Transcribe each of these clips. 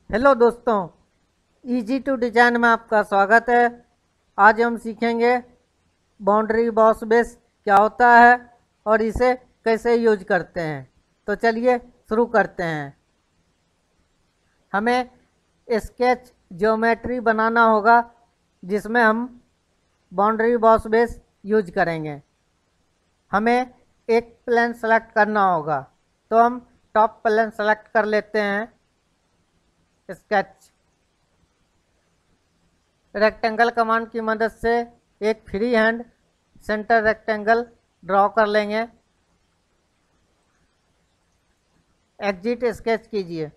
Hello दोस्तों, easy to design में आपका स्वागत है। आज हम सीखेंगे बाउंड्री बॉस बेस क्या होता है और इसे कैसे यूज करते हैं। तो चलिए शुरू करते हैं। हमें स्केच ज्योमेट्री बनाना होगा जिसमें हम बाउंड्री बॉस बेस यूज करेंगे। हमें एक प्लेन सेलेक्ट करना होगा, तो हम टॉप प्लेन सेलेक्ट कर लेते हैं। स्केच रेक्टेंगल कमांड की मदद से एक free hand centre rectangle draw कर लेंगे। एग्जिट स्केच कीजिए।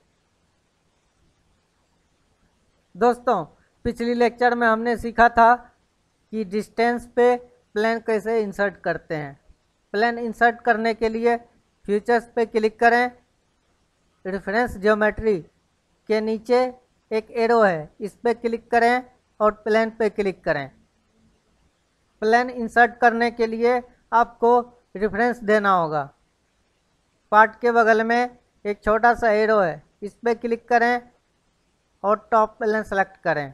दोस्तों, पिछली लेक्चर में हमने सीखा था कि डिस्टेंस पे प्लेन कैसे इंसर्ट करते हैं। प्लेन इंसर्ट करने के लिए फीचर्स पे क्लिक करें। रेफरेंस ज्योमेट्री के नीचे एक एरो है, इस पे क्लिक करें और प्लेन पे क्लिक करें। प्लेन इंसर्ट करने के लिए आपको रेफरेंस देना होगा। पार्ट के बगल में एक छोटा सा एरो है, इस पे क्लिक करें और टॉप प्लेन सेलेक्ट करें।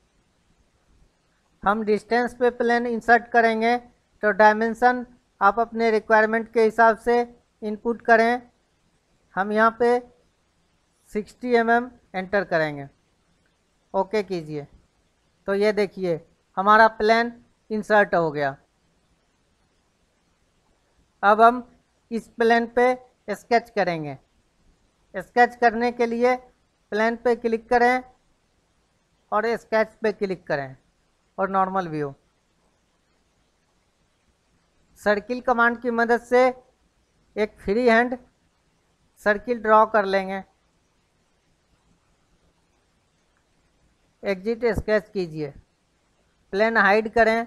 हम डिस्टेंस पे प्लेन इंसर्ट करेंगे तो डायमेंशन आप अपने रिक्वायरमेंट के हिसाब से इनपुट करें। हम यहाँ पे 60 mm एंटर करेंगे। ओके कीजिए। तो ये देखिए हमारा प्लेन इंसर्ट हो गया। अब हम इस प्लेन पे स्केच करेंगे। स्केच करने के लिए प्लेन पे क्लिक करें और स्केच पे क्लिक करें और नॉर्मल व्यू। सर्किल कमांड की मदद से एक फ्री हैंड सर्किल ड्रॉ कर लेंगे। एग्जिट स्केच कीजिए। प्लेन हाइड करें।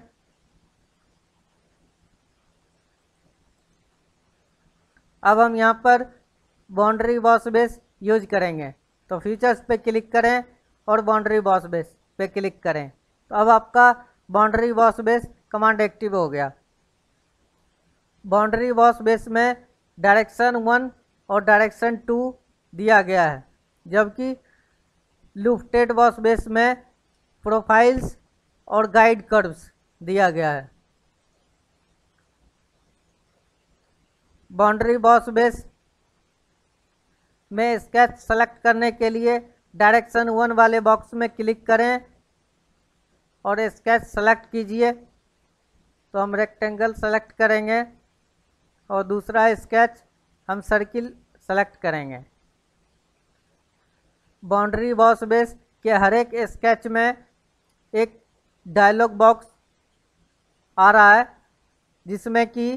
अब हम यहाँ पर बाउंड्री बॉस बेस यूज करेंगे, तो फीचर्स पे क्लिक करें और बाउंड्री बॉस बेस पे क्लिक करें। तो अब आपका boundary boss base command active हो गया। बाउंड्री बॉस बेस में डायरेक्शन 1 और डायरेक्शन 2 दिया गया है, जबकि लुफ्टेड बॉस बेस में प्रोफाइल्स और गाइड कर्व्स दिया गया है। बाउंड्री बॉस बेस में स्केच सेलेक्ट करने के लिए डायरेक्शन 1 वाले बॉक्स में क्लिक करें और स्केच सेलेक्ट कीजिए। तो हम रेक्टेंगल सेलेक्ट करेंगे और दूसरा स्केच हम सर्किल सेलेक्ट करेंगे। बाउंड्री बॉस बेस के हर एक स्केच में एक डायलॉग बॉक्स आ रहा है, जिसमें कि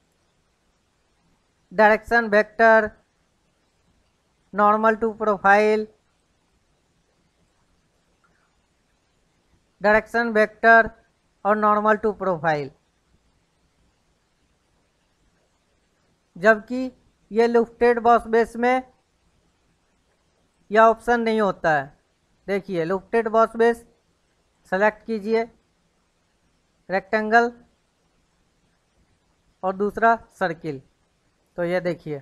direction vector, normal to profile, direction vector और नॉर्मल टू प्रोफाइल, जबकि ये लुफ्टेड बॉस बेस में यह ऑप्शन नहीं होता है। देखिए, लुफ्टेड बॉस बेस सेलेक्ट कीजिए, रेक्टेंगल और दूसरा सर्किल। तो ये देखिए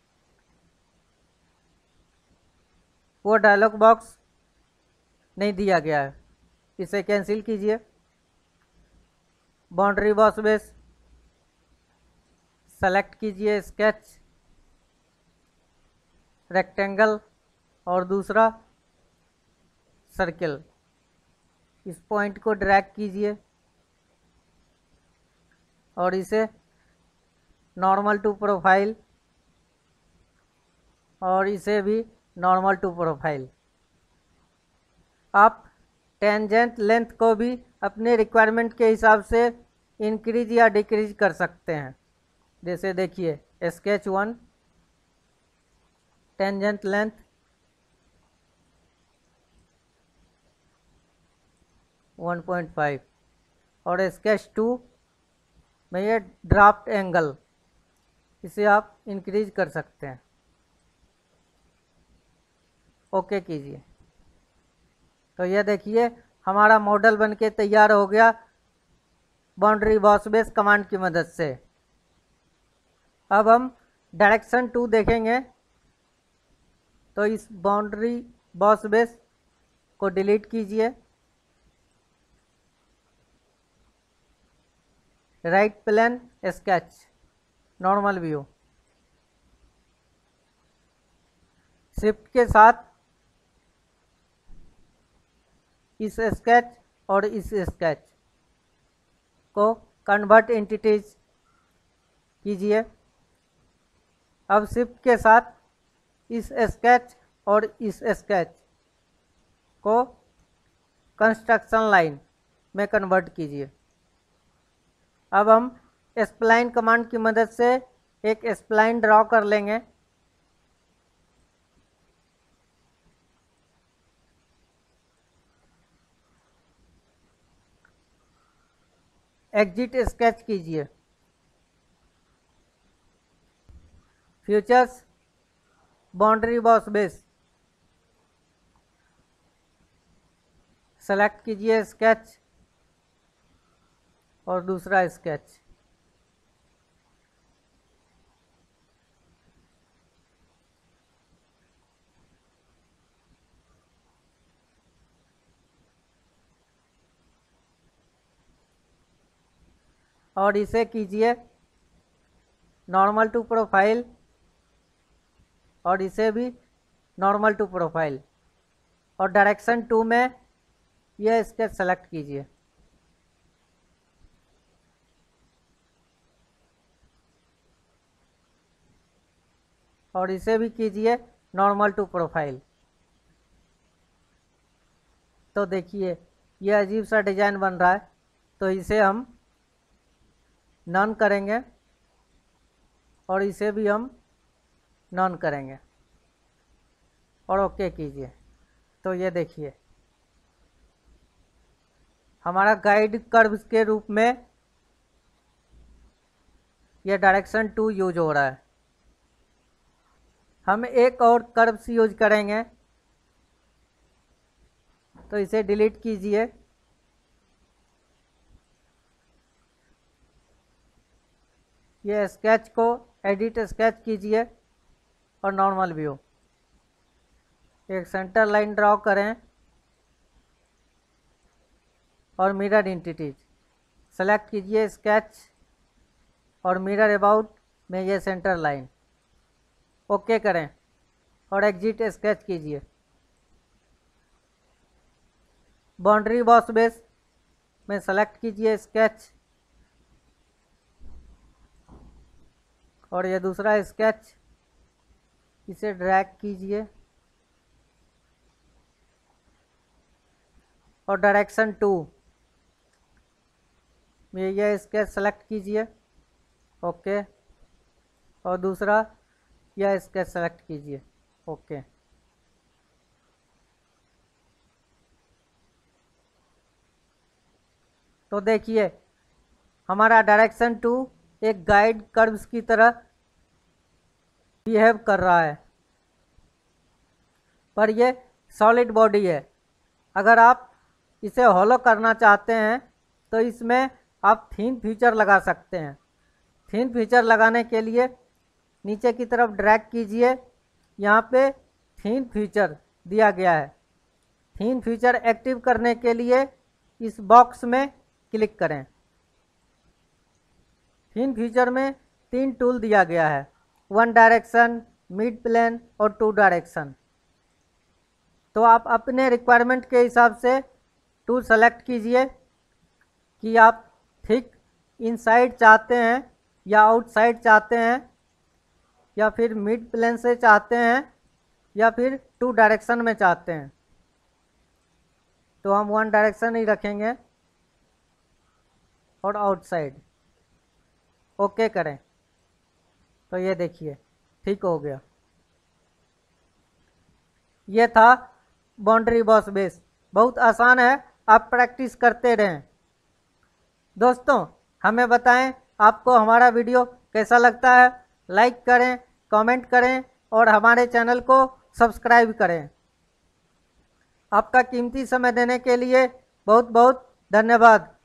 वो डायलॉग बॉक्स नहीं दिया गया है, इसे कैंसिल कीजिए। बाउंड्री बॉस बेस सेलेक्ट कीजिए, स्केच, रेक्टेंगल और दूसरा सर्किल। इस पॉइंट को ड्रैग कीजिए और इसे नॉर्मल टू प्रोफाइल और इसे भी नॉर्मल टू प्रोफाइल। आप टेंजेंट लेंथ को भी अपने रिक्वायरमेंट के हिसाब से इंक्रीज या डिक्रीज कर सकते हैं। जैसे देखिए, स्केच 1 टेंजेंट लेंथ 1.5 और स्केच 2 में ये ड्राफ्ट एंगल, इसे आप इंक्रीज कर सकते हैं। ओके कीजिए। तो ये देखिए हमारा मॉडल बनके तैयार हो गया बाउंड्री बॉस बेस कमांड की मदद से। अब हम डायरेक्शन 2 देखेंगे। तो इस बाउंड्री बॉस बेस को डिलीट कीजिए। Right plane sketch normal view, shift के साथ इस स्केच और इस स्केच को कन्वर्ट एंटिटीज कीजिए। अब शिफ्ट के साथ इस स्केच और इस स्केच को कंस्ट्रक्शन लाइन में कन्वर्ट कीजिए। अब हम स्प्लाइन कमांड की मदद से एक स्प्लाइन ड्रॉ कर लेंगे। एग्जिट स्केच कीजिए। Features, boundary boss base, select कीजिए स्केच और दूसरा स्केच। और इसे कीजिए नॉर्मल टू प्रोफाइल और इसे भी नॉर्मल टू प्रोफाइल, और डायरेक्शन 2 में यह स्केच सेलेक्ट कीजिए। और इसे भी कीजिए नॉर्मल टू प्रोफाइल। तो देखिए यह अजीब सा डिजाइन बन रहा है, तो इसे हम नॉन करेंगे और इसे भी हम नॉन करेंगे और ओके कीजिए। तो ये देखिए हमारा गाइड कर्व्स के रूप में यह डायरेक्शन 2 यूज हो रहा है। हम एक और कर्व्स यूज करेंगे, तो इसे डिलीट कीजिए। ये स्केच को एडिट स्केच कीजिए और नॉर्मल व्यू, एक सेंटर लाइन ड्रॉ करें और मिरर एंटिटीज सेलेक्ट कीजिए स्केच और मिरर अबाउट में ये सेंटर लाइन, ओके करें और एग्जिट स्केच कीजिए। बाउंड्री बॉस बेस में सेलेक्ट कीजिए स्केच और ये दूसरा स्केच, इसे ड्रैग कीजिए और डायरेक्शन 2 में यह स्केच सेलेक्ट कीजिए, ओके, और दूसरा यह स्केच सेलेक्ट कीजिए, ओके। तो देखिए हमारा डायरेक्शन 2 एक गाइड कर्व्स की तरह बिहेव कर रहा है, पर ये सॉलिड बॉडी है। अगर आप इसे हॉलो करना चाहते हैं तो इसमें आप थीन फीचर लगा सकते हैं। थीन फीचर लगाने के लिए नीचे की तरफ ड्रैग कीजिए, यहाँ पे थीन फीचर दिया गया है। थीन फीचर एक्टिव करने के लिए इस बॉक्स में क्लिक करें। थीन फीचर में 3 टूल दिया गया है, 1 डायरेक्शन, मिड प्लेन और 2 डायरेक्शन। तो आप अपने रिक्वायरमेंट के हिसाब से टूल सेलेक्ट कीजिए कि आप थिक इनसाइड चाहते हैं या आउटसाइड चाहते हैं, या फिर मिड प्लेन से चाहते हैं, या फिर 2 डायरेक्शन में चाहते हैं। तो हम 1 डायरेक्शन ही रखेंगे और आउटसाइड, ओके करें। तो ये देखिए ठीक हो गया। ये था बाउंड्री बॉस बेस, बहुत आसान है, आप प्रैक्टिस करते रहें। दोस्तों हमें बताएं आपको हमारा वीडियो कैसा लगता है, लाइक करें, कमेंट करें और हमारे चैनल को सब्सक्राइब करें। आपका कीमती समय देने के लिए बहुत बहुत धन्यवाद।